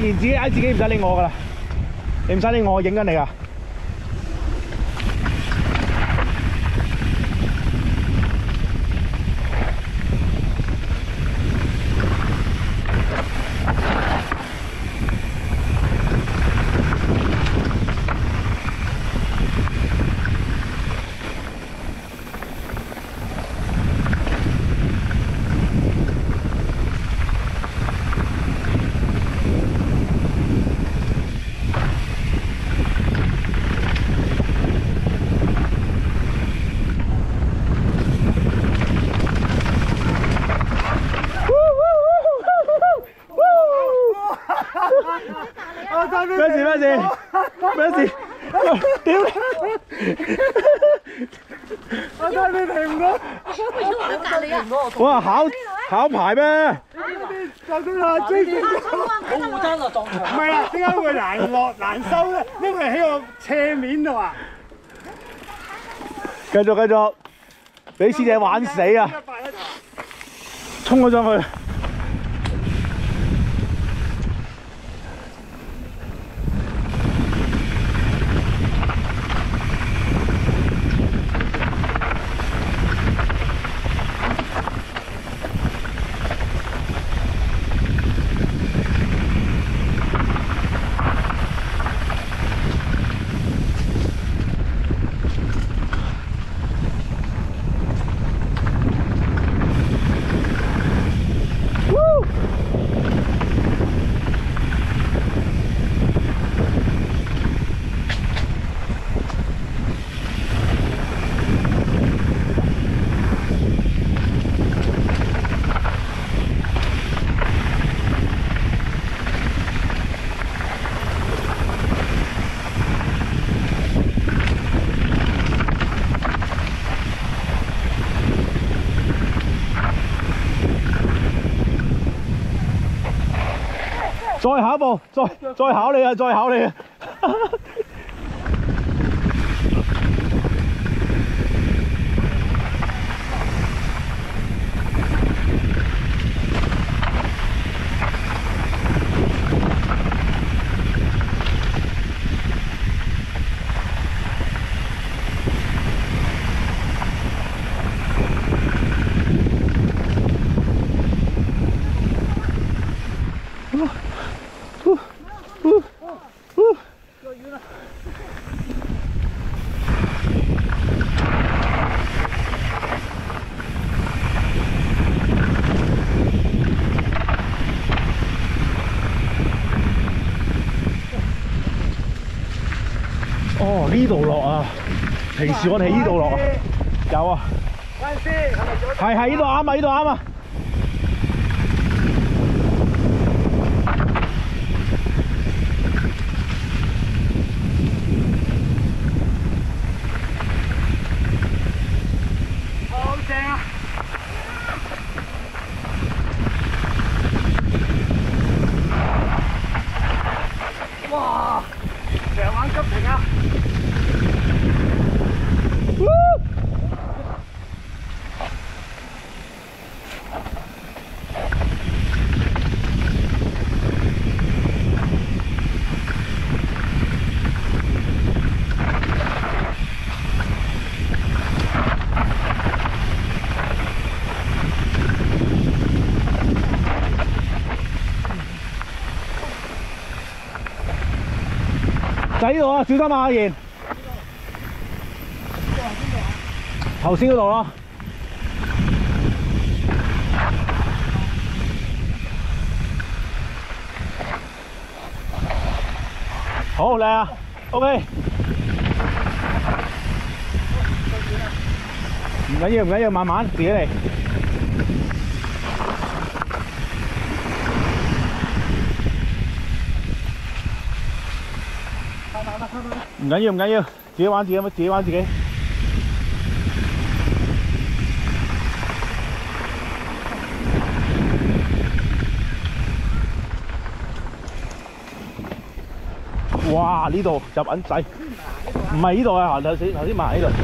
然自己嗌自己，唔使理我噶啦，你唔使理我，我影緊你噶。 咩事？屌你！我睇你停唔到。哇！考牌咩？就算係追好護真啊，撞牆。唔係啊，點解會難收咧？因為喺個斜面度啊。繼續，俾師姐玩死啊！衝咗上去。 再下一步，再考你啊！再考你啊！哦，呢度落啊！平時我哋喺呢度落啊，有啊。係呢度啱啊！呢度啱啊！好正啊！哇！成晚急停啊！ 就喺呢度啊，小心啊，阿賢。頭先嗰度咯。好靚啊 ，OK。唔緊要，慢慢自己嚟。唔緊要，自己玩自己。哇！呢度入緊仔，唔係呢度啊，頭先埋呢度。